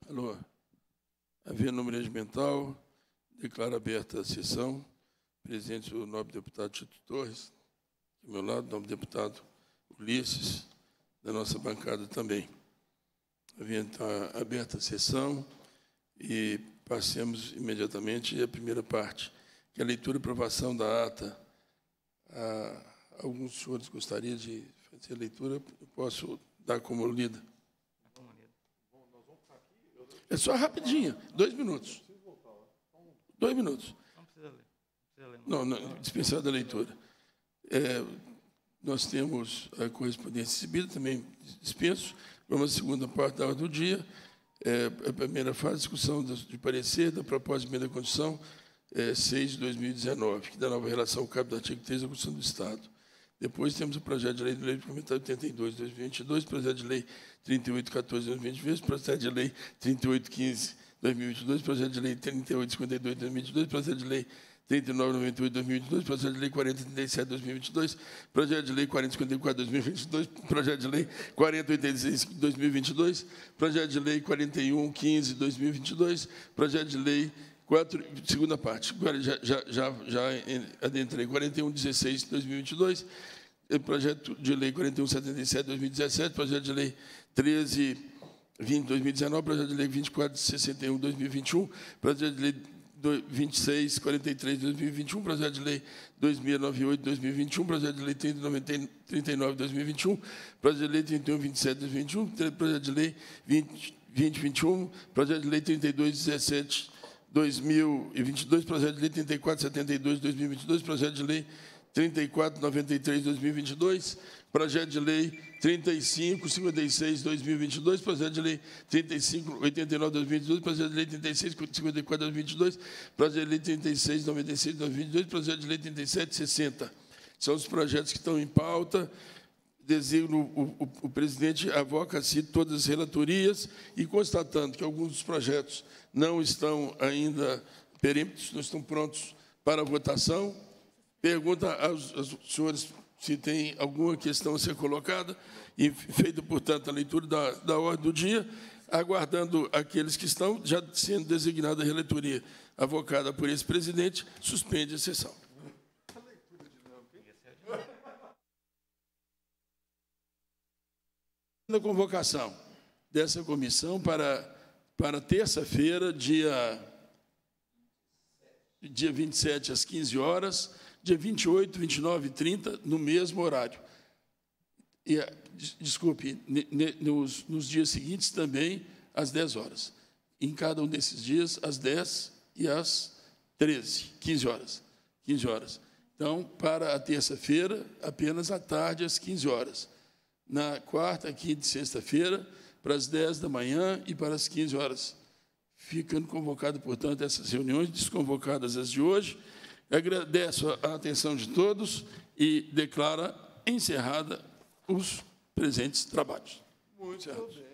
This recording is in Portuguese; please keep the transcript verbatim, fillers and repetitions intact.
Alô. Havendo número regimental, declaro aberta a sessão. Presidente, o nobre deputado Tito Torres, do meu lado, o nobre deputado Ulisses, da nossa bancada também. Havendo aberta a sessão e passemos imediatamente à primeira parte, que é a leitura e aprovação da ata. Ah, alguns senhores gostariam de fazer a leitura, eu posso dar como lida. É só rapidinho, dois minutos. Dois minutos. Não precisa ler. Não, precisa ler, não. não, não dispensar da leitura. É, nós temos a correspondência recebida, também dispenso. Vamos à segunda parte da ordem do dia. É, a primeira fase, discussão de parecer da proposta de emenda à Constituição é, seis de dois mil e dezenove, que dá nova relação ao caput do artigo três da Constituição do Estado. Depois temos o projeto de lei de lei complementar oitenta e dois de dois mil e vinte e dois, projeto de lei trinta e oito quatorze de dois mil e vinte e dois, projeto de lei trinta e oito quinze de dois mil e vinte e dois, projeto de lei trinta e oito cinquenta e dois de dois mil e vinte e dois, projeto de lei trinta e nove noventa e oito de dois mil e vinte e dois, projeto de lei quarenta trinta e sete de dois mil e vinte e dois, projeto de lei quarenta cinquenta e quatro de dois mil e vinte e dois, projeto de lei quarenta oitenta e seis de dois mil e vinte e dois, projeto de lei quarenta e um quinze de dois mil e vinte e dois, projeto de lei quatro, segunda parte, agora já, já, já, já adentrei, quarenta e um dezesseis de dois mil e vinte e dois, projeto de lei quarenta e um setenta e sete de dois mil e dezessete, projeto de lei treze vinte de dois mil e dezenove, projeto de lei vinte e quatro sessenta e um de dois mil e vinte e um, projeto de lei vinte e seis quarenta e três de dois mil e vinte e um, projeto de lei dois mil novecentos e noventa e oito de dois mil e vinte e um, projeto de lei trinta e nove de dois mil e vinte e um, projeto de lei trinta e um vinte e sete de dois mil e vinte e um, projeto de lei vinte vinte e um, projeto de lei trinta e dois dezessete de dois mil e vinte e dois, projeto de lei trinta e quatro setenta e dois de dois mil e vinte e dois, projeto de lei trinta e quatro noventa e três de dois mil e vinte e dois, projeto de lei trinta e cinco cinquenta e seis de dois mil e vinte e dois, projeto de lei trinta e cinco oitenta e nove de dois mil e vinte e dois, projeto de lei trinta e seis cinquenta e quatro de dois mil e vinte e dois, projeto de lei trinta e seis noventa e seis de dois mil e vinte e dois, projeto de lei trinta e sete sessenta. São os projetos que estão em pauta. Designo o, o, o presidente avoca-se todas as relatorias e, constatando que alguns dos projetos não estão ainda peremptos, não estão prontos para a votação, pergunta aos, aos senhores se tem alguma questão a ser colocada e feita, portanto, a leitura da, da ordem do dia, aguardando aqueles que estão já sendo designada a relatoria avocada por esse presidente, suspende a sessão. A convocação dessa comissão para, para terça-feira, dia, dia vinte e sete, às quinze horas, dia vinte e oito, vinte e nove e trinta, no mesmo horário. E, desculpe, nos, nos dias seguintes também, às dez horas. Em cada um desses dias, às dez e às treze, quinze horas. quinze horas. Então, para a terça-feira, apenas à tarde, às quinze horas. Na quarta, quinta e sexta-feira, para as dez da manhã e para as quinze horas. Ficando convocado, portanto, essas reuniões, desconvocadas as de hoje. Agradeço a atenção de todos e declaro encerrada os presentes trabalhos. Muito bem.